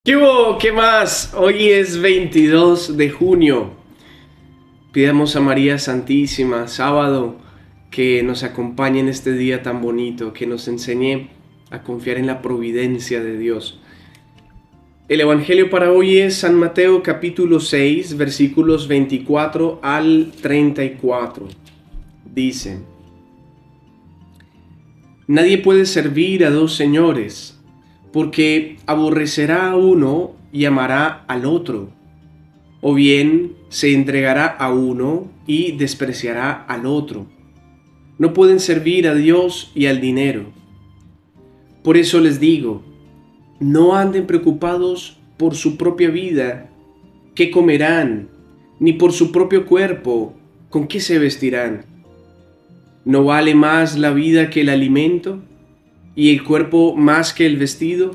¿Qué hubo? ¿Qué más? Hoy es 22 de junio. Pidamos a María Santísima, sábado, que nos acompañe en este día tan bonito, que nos enseñe a confiar en la providencia de Dios. El Evangelio para hoy es San Mateo capítulo 6, versículos 24 al 34. Dice: Nadie puede servir a dos señores, porque aborrecerá a uno y amará al otro, o bien se entregará a uno y despreciará al otro. No pueden servir a Dios y al dinero. Por eso les digo, no anden preocupados por su propia vida, qué comerán, ni por su propio cuerpo, con qué se vestirán. ¿No vale más la vida que el alimento, y el cuerpo más que el vestido?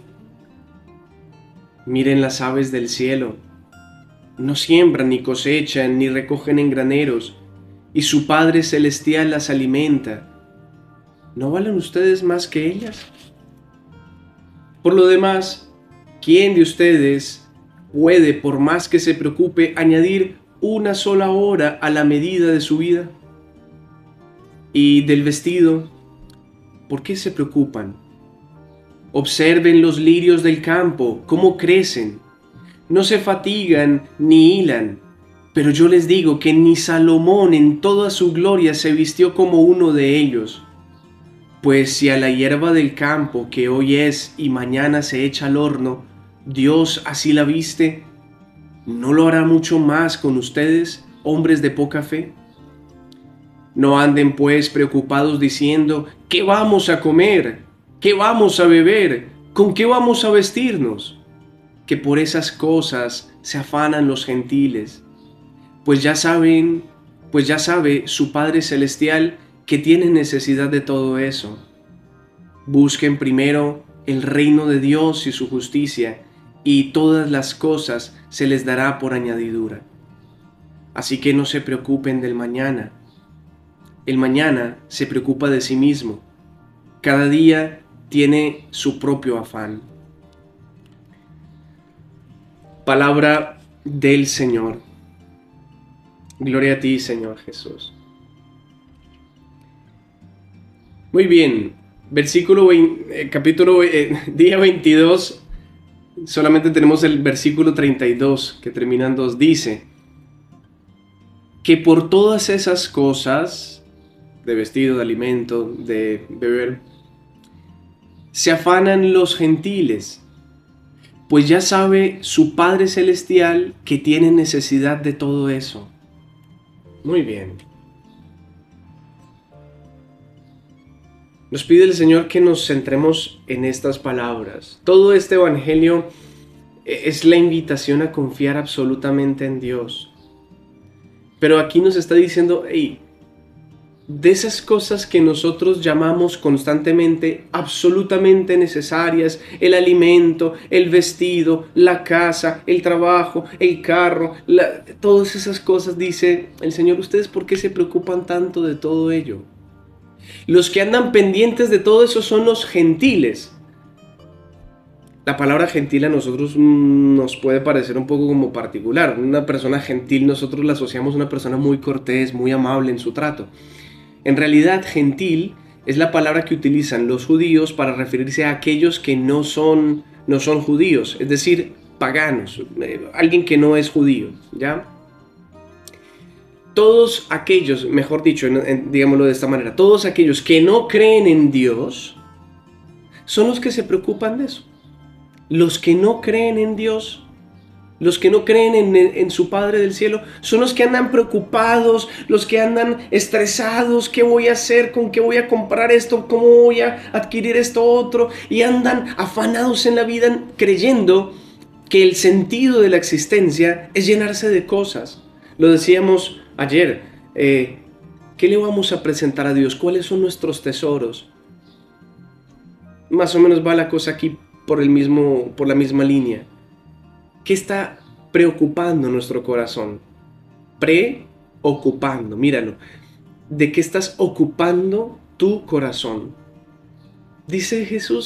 Miren las aves del cielo. No siembran, ni cosechan, ni recogen en graneros, y su Padre Celestial las alimenta. ¿No valen ustedes más que ellas? Por lo demás, ¿quién de ustedes puede, por más que se preocupe, añadir una sola hora a la medida de su vida? Y del vestido, ¿por qué se preocupan? Observen los lirios del campo, cómo crecen. No se fatigan ni hilan, pero yo les digo que ni Salomón en toda su gloria se vistió como uno de ellos. Pues si a la hierba del campo, que hoy es y mañana se echa al horno, Dios así la viste, ¿no lo hará mucho más con ustedes, hombres de poca fe? No anden pues preocupados diciendo, ¿qué vamos a comer? ¿Qué vamos a beber? ¿Con qué vamos a vestirnos? Que por esas cosas se afanan los gentiles. Pues ya sabe su Padre Celestial que tiene necesidad de todo eso. Busquen primero el reino de Dios y su justicia, y todas las cosas se les dará por añadidura. Así que no se preocupen del mañana. El mañana se preocupa de sí mismo. Cada día tiene su propio afán. Palabra del Señor. Gloria a ti, Señor Jesús. Muy bien, día 22, solamente tenemos el versículo 32, que termina en 2, dice que por todas esas cosas, de vestido, de alimento, de beber, se afanan los gentiles, pues ya sabe su Padre Celestial que tiene necesidad de todo eso. Muy bien. Nos pide el Señor que nos centremos en estas palabras. Todo este evangelio es la invitación a confiar absolutamente en Dios. Pero aquí nos está diciendo, hey, de esas cosas que nosotros llamamos constantemente absolutamente necesarias, el alimento, el vestido, la casa, el trabajo, el carro, todas esas cosas, dice el Señor, ¿ustedes por qué se preocupan tanto de todo ello? Los que andan pendientes de todo eso son los gentiles. La palabra gentil a nosotros nos puede parecer un poco como particular. Una persona gentil nosotros la asociamos a una persona muy cortés, muy amable en su trato. En realidad, gentil es la palabra que utilizan los judíos para referirse a aquellos que no son judíos, es decir, paganos, alguien que no es judío, ¿ya? Todos aquellos, mejor dicho, digámoslo de esta manera, todos aquellos que no creen en Dios son los que se preocupan de eso. Los que no creen en Dios, los que no creen en su Padre del cielo, son los que andan preocupados, los que andan estresados, ¿qué voy a hacer? ¿Con qué voy a comprar esto? ¿Cómo voy a adquirir esto otro? Y andan afanados en la vida creyendo que el sentido de la existencia es llenarse de cosas. Lo decíamos ayer, ¿qué le vamos a presentar a Dios? ¿Cuáles son nuestros tesoros? Más o menos va la cosa aquí por la misma línea. ¿Qué está preocupando nuestro corazón? Preocupando, míralo. ¿De qué estás ocupando tu corazón? Dice Jesús,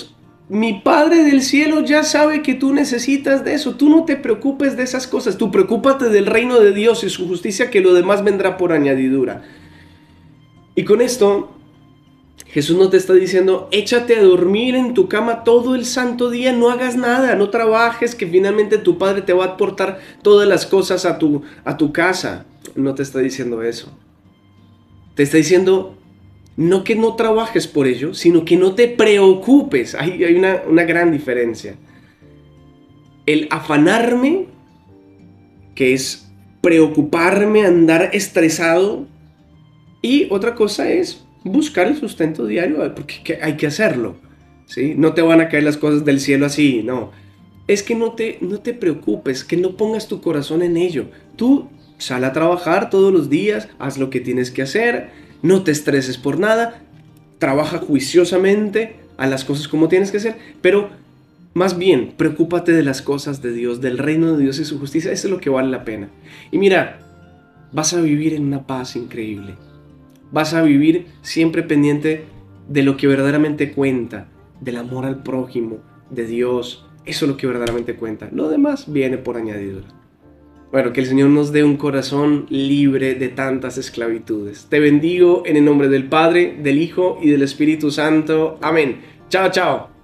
mi Padre del cielo ya sabe que tú necesitas de eso. Tú no te preocupes de esas cosas. Tú preocúpate del reino de Dios y su justicia, que lo demás vendrá por añadidura. Y con esto, Jesús no te está diciendo, échate a dormir en tu cama todo el santo día, no hagas nada, no trabajes, que finalmente tu Padre te va a aportar todas las cosas a tu casa. No te está diciendo eso. Te está diciendo, no que no trabajes por ello, sino que no te preocupes. Hay una gran diferencia. El afanarme, que es preocuparme, andar estresado, y otra cosa es buscar el sustento diario, porque hay que hacerlo, ¿sí? No te van a caer las cosas del cielo así, no. Es que no te preocupes, que no pongas tu corazón en ello. Tú sal a trabajar todos los días, haz lo que tienes que hacer, no te estreses por nada, trabaja juiciosamente a las cosas como tienes que hacer, pero más bien preocúpate de las cosas de Dios, del reino de Dios y su justicia. Eso es lo que vale la pena. Y mira, vas a vivir en una paz increíble. Vas a vivir siempre pendiente de lo que verdaderamente cuenta, del amor al prójimo, de Dios. Eso es lo que verdaderamente cuenta. Lo demás viene por añadidura. Bueno, que el Señor nos dé un corazón libre de tantas esclavitudes. Te bendigo en el nombre del Padre, del Hijo y del Espíritu Santo. Amén. Chao, chao.